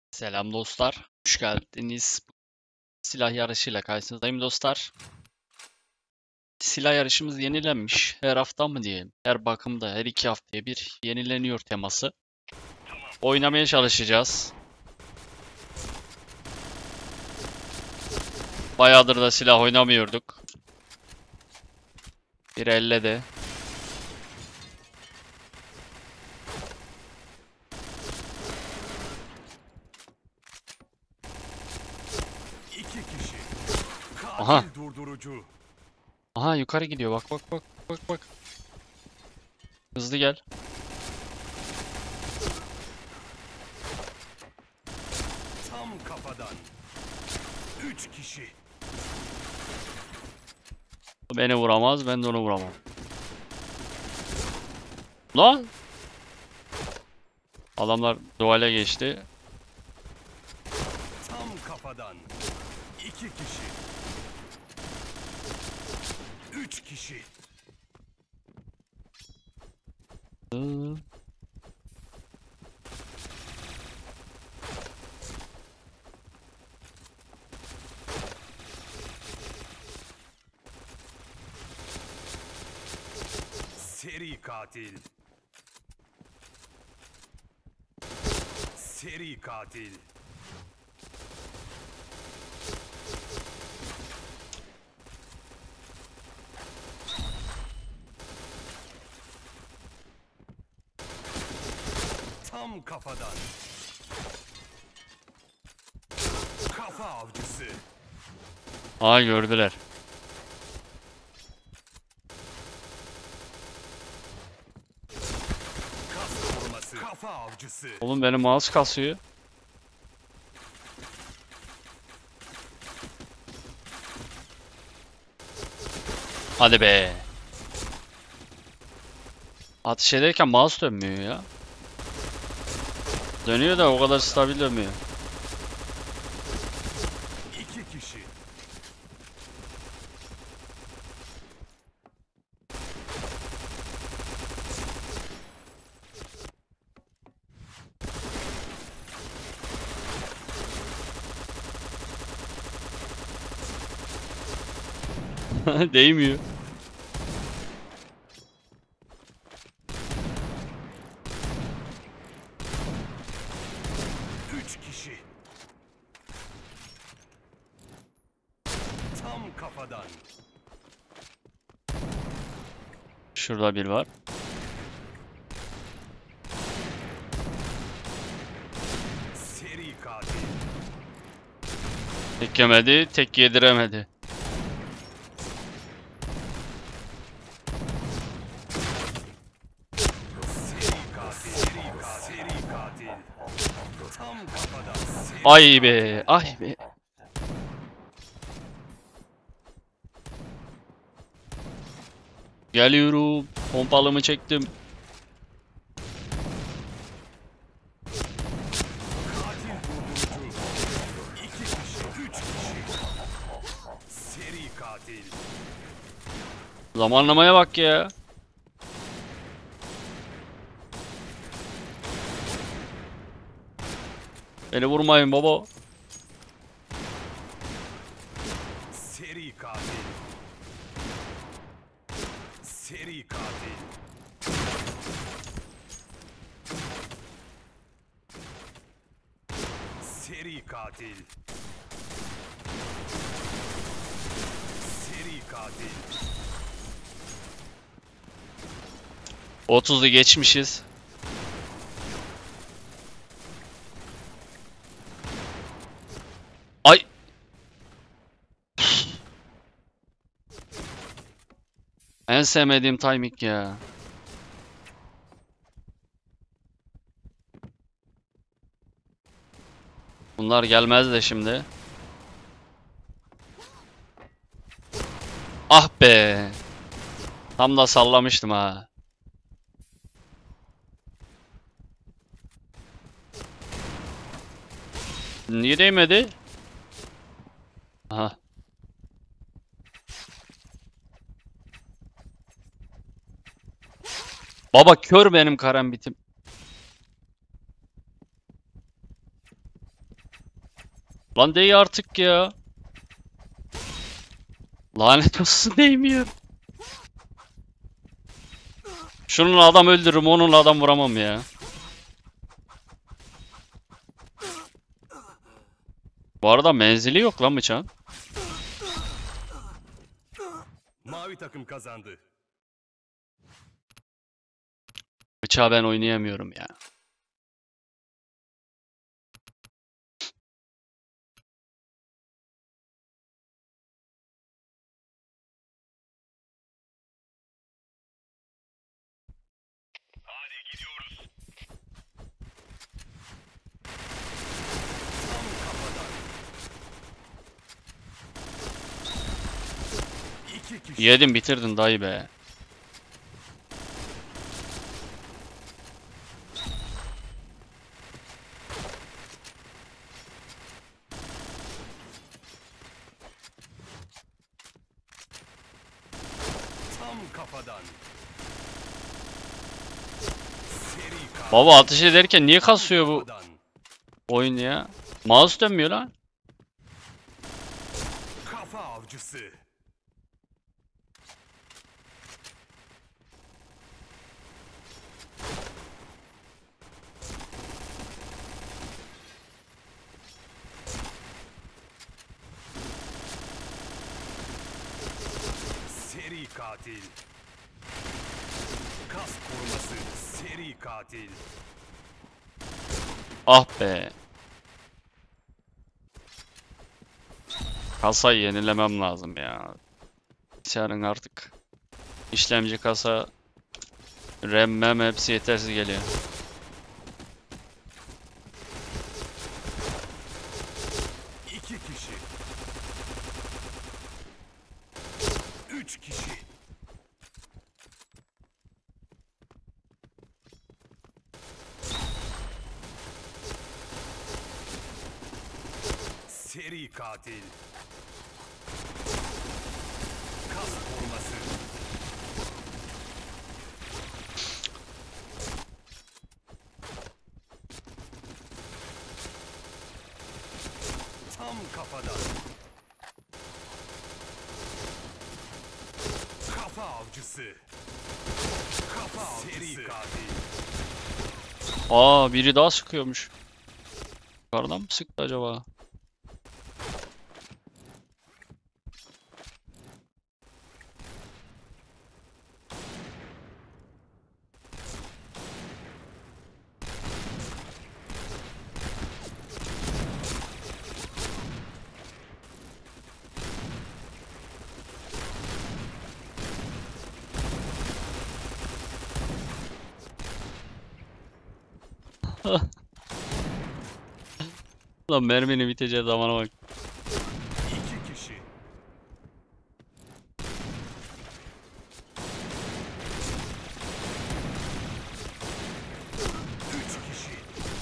Selam dostlar, hoş geldiniz. Silah yarışıyla karşınızdayım dostlar. Silah yarışımız yenilenmiş. Her hafta mı diyelim? Her bakımda, her 2 haftaya bir yenileniyor teması. Oynamaya çalışacağız. Bayağıdır da silah oynamıyorduk. Bir elle de. İki kişi. Aha. Katil durdurucu. Aha yukarı gidiyor. Bak bak bak bak bak. Hızlı gel. Tam kafadan. Üç kişi. Beni vuramaz, ben de onu vuramam. Lan! Adamlar duale geçti. Tam kafadan. İki kişi. Üç kişi. Seri katil. Seri katil. Tam kafadan. Kafa avcısı. Aa gördüler. Kas koruması. Kafa avcısı. Oğlum benim mouse kasıyor. Hadi be. Atış ederken mouse dönmüyor ya. Dönüyor da o kadar stabil dönmüyor. İki kişi. Değmiyor. Üç kişi. Tam kafadan. Şurada bir var. Seri katil. Tek yemedi, tek yediremedi. Seri katil. Seri katil. Seri katil. Tam kafadan. Seri Ay be, ay be. Geliyorum. Pompalımı çektim. katil durdurucu. İki kişi. Üç kişi. Seri katil. Zamanlamaya bak ya. Beni vurmayın baba. Seri katil. Seri katil. Seri katil. Seri katil. 30'u geçmişiz. Ay. En sevmediğim timing ya. Bunlar gelmez de şimdi. Ah be. Tam da sallamıştım ha. Niye değmedi? Aha. Baba kör benim karambitim. Lan dey artık ya. Lanet olsun değmiyor. Şununla adam öldürürüm, onunla adam vuramam ya. Bu arada menzili yok lan bıçağın. Mavi takım kazandı. Bıçağı ben oynayamıyorum ya. Tam kafadan. İki kişi. Yedin bitirdin dayı be. Tam kafadan. Seri katil. Baba ateş ederken niye kasıyor bu Kafadan. oyun ya? Mouse dönmüyor lan. Kafa avcısı. Seri katil. Kas koruması. Seri katil. Ah be. Kasayı yenilemem lazım ya. Bilgisayarın artık işlemci, kasa, RAM, mem hepsi yetersiz geliyor. İki kişi. Üç kişi. Seri katil. Kas koruması. Tam kafadan. Kafa avcısı. Kafa avcısı. Seri katil. Aa, biri daha sıkıyormuş. Yukarıdan mı sıktı acaba? Lan merminin biteceği zamana bak. İki kişi. Üç kişi.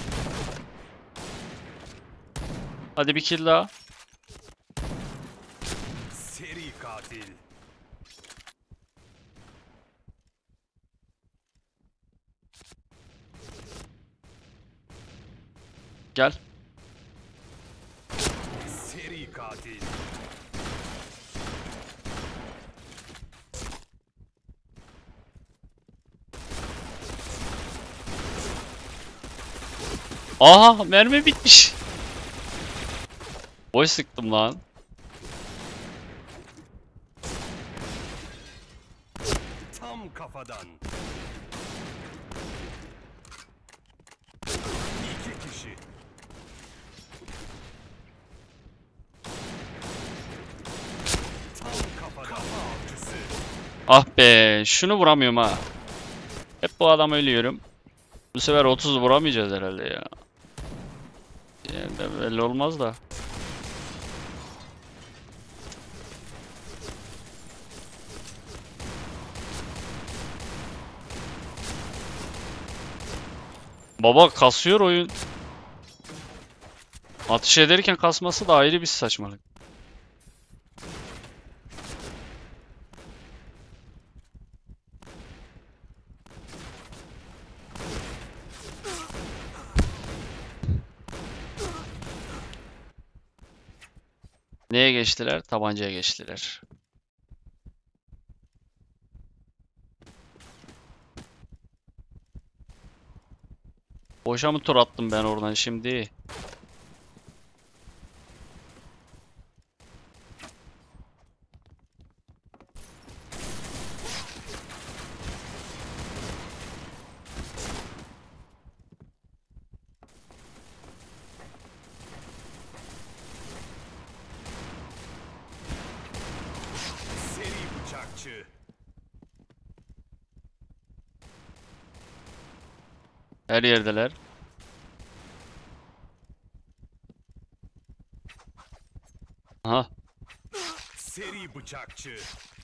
Hadi bir kill daha. Seri katil. Gel. Seri katil. Aha, mermi bitmiş. Boş sıktım lan. Tam kafadan. İki kişi. Tam kafadan. Kafa avcısı. Ah be, şunu vuramıyorum ha. Hep bu adam ölüyorum. Bu sefer 30 vuramayacağız herhalde ya. Yani de belli olmaz da. Baba kasıyor oyun. Atış ederken kasması da ayrı bir saçmalık. Neye geçtiler? Tabancaya geçtiler. Boşa mı tur attım ben oradan şimdi? Seri bıçakçı. Her yerdeler. Aha. Seri bıçakçı.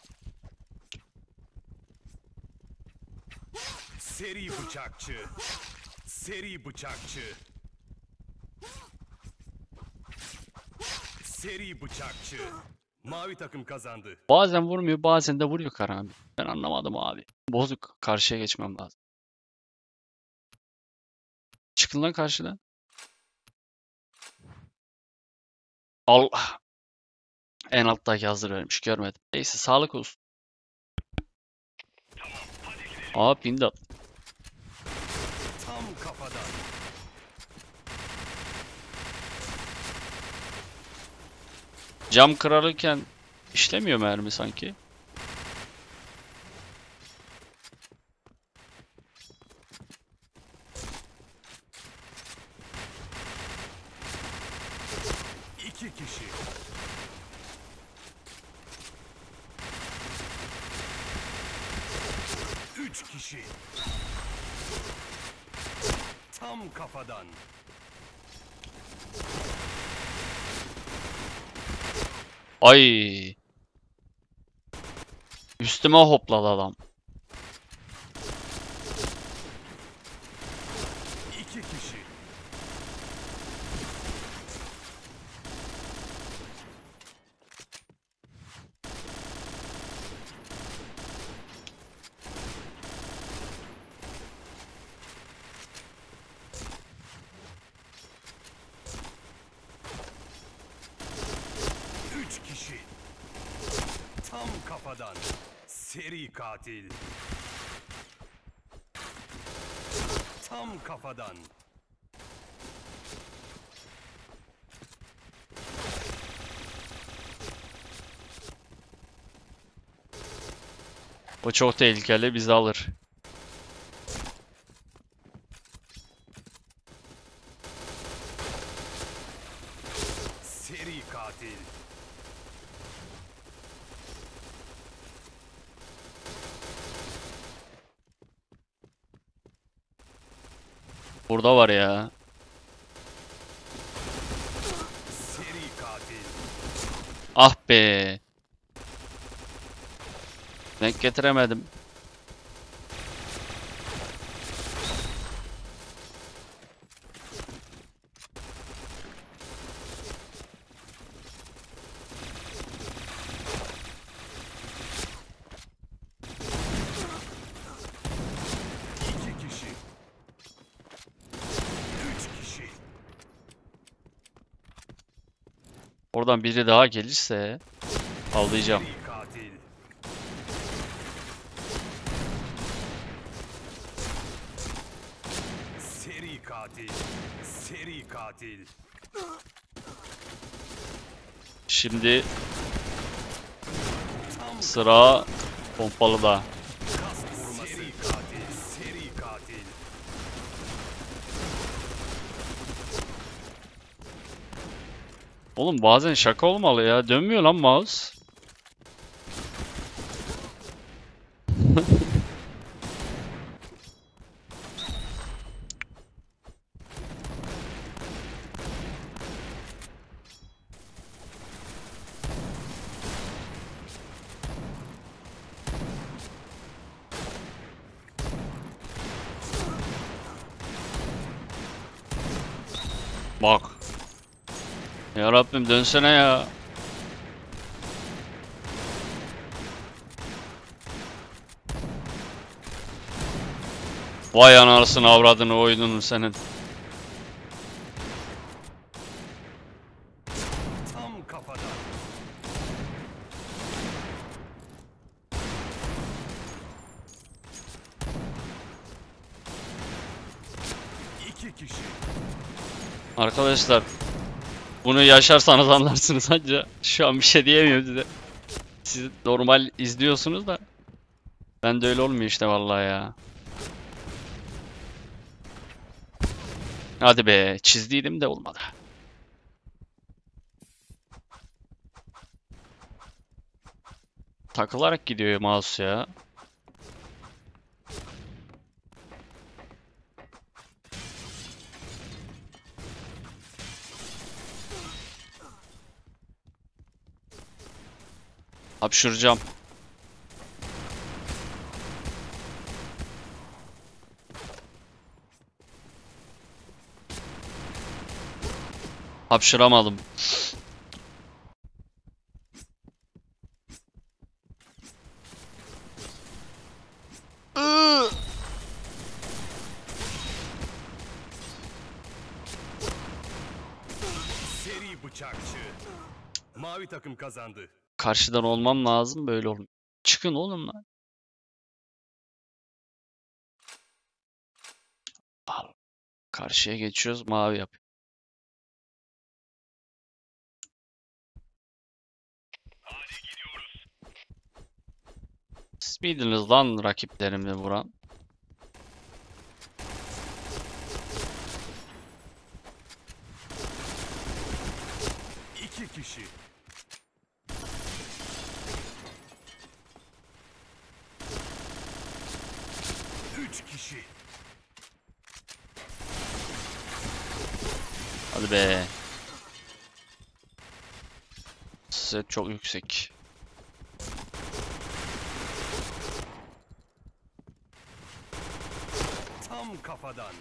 Seri bıçakçı. Seri bıçakçı. Seri bıçakçı. Mavi takım kazandı. Bazen vurmuyor, bazen de vuruyor Karan. Ben anlamadım abi. Bozuk. Karşıya geçmem lazım. Çıkın lan karşıdan. Allah. En alttaki hazır vermiş. Görmedim. Neyse sağlık olsun. Aa pin at. Tam kafadan. Cam kırarken işlemiyor mermi sanki. İki kişi. Üç kişi. Tam kafadan. Ay. Üstüme hopladı adam. İki kişi. Üç kişi. Tam kafadan. Seri katil. Tam kafadan. O çok tehlikeli. Bizi alır. Seri katil. Burada var ya. Seri katil. Ah be. Denk getiremedim. İki kişi. Üç kişi. Oradan biri daha gelirse avlayacağım. Seri katil. Seri katil. Seri katil. Şimdi Tam sıra pompalıda. kask vurması. Seri katil. Seri katil. Oğlum bazen şaka olmalı ya. Dönmüyor lan mouse. Bak. Ya Rabbim dönsene ya. Vay anasını avradını oyunun senin. Tam kafadan. İki kişi. Arkadaşlar bunu yaşarsanız anlarsınız anca. Şu an bir şey diyemiyorum size. Siz normal izliyorsunuz da ben de öyle olmuyor işte vallahi ya. Hadi be, çizdiydim de olmadı. Takılarak gidiyor mouse ya. Hapşıracağım. Hapşıramadım. Seri bıçakçı. Mavi takım kazandı. Karşıdan olmam lazım, böyle olmuyor. Çıkın oğlum lan. Al. Karşıya geçiyoruz, mavi yap. Siz miydiniz lan rakiplerimi vuran? İki kişi. Üç kişi. Hadi be. Set çok yüksek. Tam kafadan.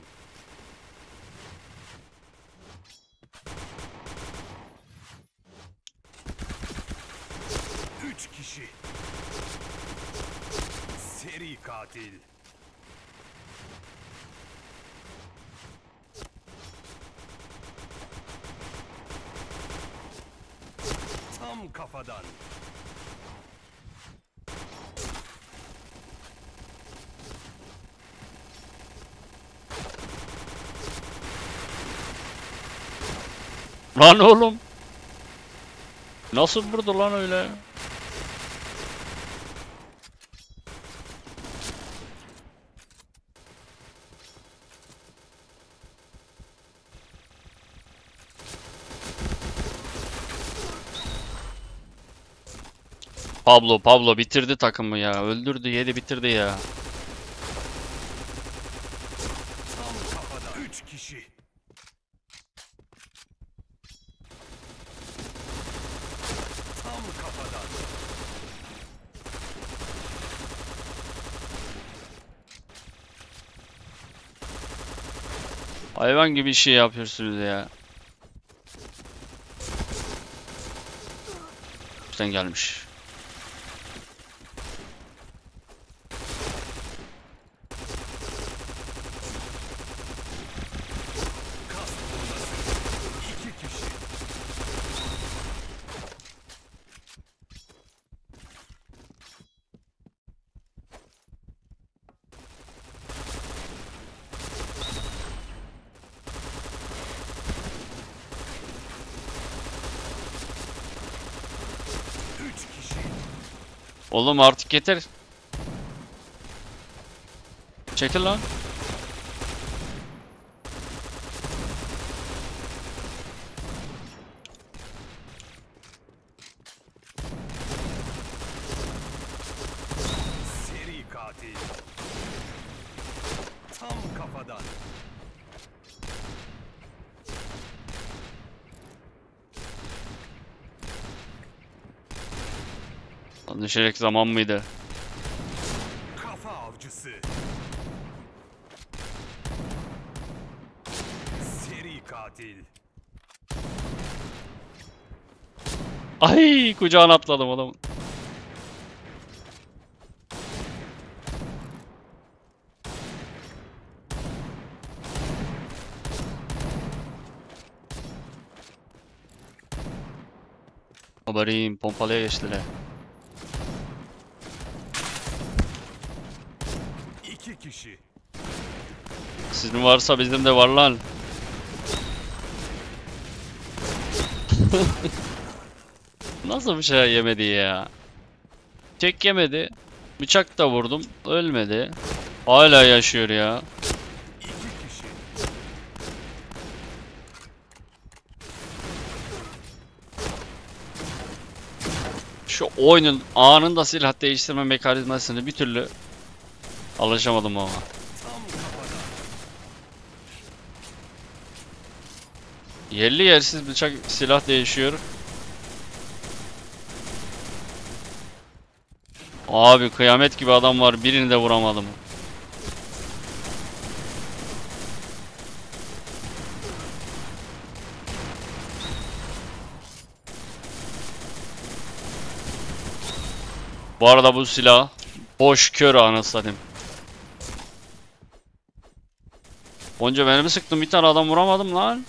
Üç kişi. Seri katil. Tam kafadan. Lan oğlum. Nasıl vurdu lan öyle? Pablo bitirdi takımı ya. Öldürdü, yedi, bitirdi ya. Tam kafadan. Üç kişi. Tam kafadan. Hayvan gibi şey yapıyorsunuz ya. Sen gelmiş. Kas bombası. İki kişi. Üç kişi. Oğlum artık yeter. Çekil lan. Seri katil. Tam kafadan. Lan düşecek zaman mıydı? Kafa avcısı. Seri katil. Ay, kucağına atladım adamın. Haberim, pompalıya geçtiler. İki kişi. Sizin varsa bizim de var lan. Nasıl bıçağı yemedi ya? Tek yemedi. Bıçak da vurdum. Ölmedi. Hala yaşıyor ya. İki kişi. Şu oyunun anında silah değiştirme mekanizmasını bir türlü alışamadım ama. Tam kafadan. Yerli yersiz bıçak silah değişiyor. Abi kıyamet gibi adam var. Birini de vuramadım. Bu arada bu silah boş kör anasını satayım. Onca beni mi sıktın? Bir tane adam vuramadım lan.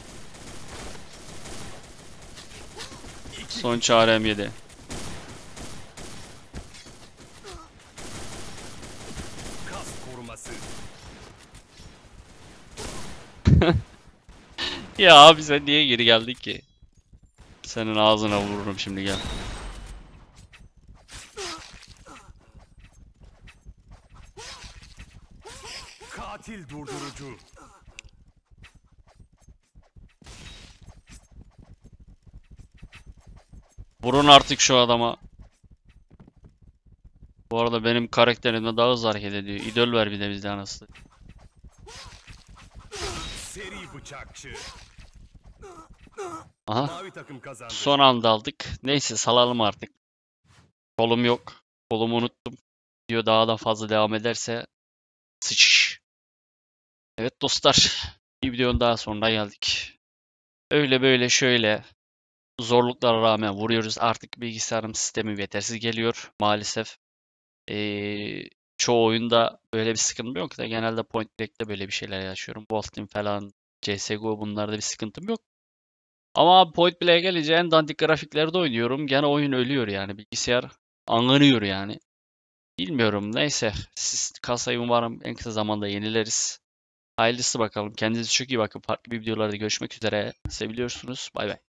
Son çarem yedi. Kas koruması. Ya abi sen niye geri geldin ki? Senin ağzına vururum şimdi gel. Katil durdurucu. Vurun artık şu adama. Bu arada benim karakterimde daha hızlı hareket ediyor. İdol ver bir de bizde anasını. Seri bıçakçı. Aha. Mavi takım kazandı. Son anda aldık. Neyse salalım artık. Kolum yok. Kolumu unuttum. Diyor daha da fazla devam ederse sıçış. Evet dostlar. Bir videonun daha sonuna geldik. Öyle böyle şöyle zorluklara rağmen vuruyoruz. Artık bilgisayarım sistemi yetersiz geliyor maalesef. Çoğu oyunda böyle bir sıkıntım yok da genelde Point Blank'te böyle bir şeyler yaşıyorum. Wolf Team falan, CSGO bunlarda bir sıkıntım yok. Ama Point Blank'e gelince en dandik grafiklerde oynuyorum. Gene oyun ölüyor yani. Bilgisayar anlanıyor yani. Bilmiyorum neyse. Siz kasayı umarım en kısa zamanda yenileriz. Hayırlısı bakalım. Kendinize çok iyi bakın. Farklı bir videolarda görüşmek üzere. Seviliyorsunuz. Bay bay.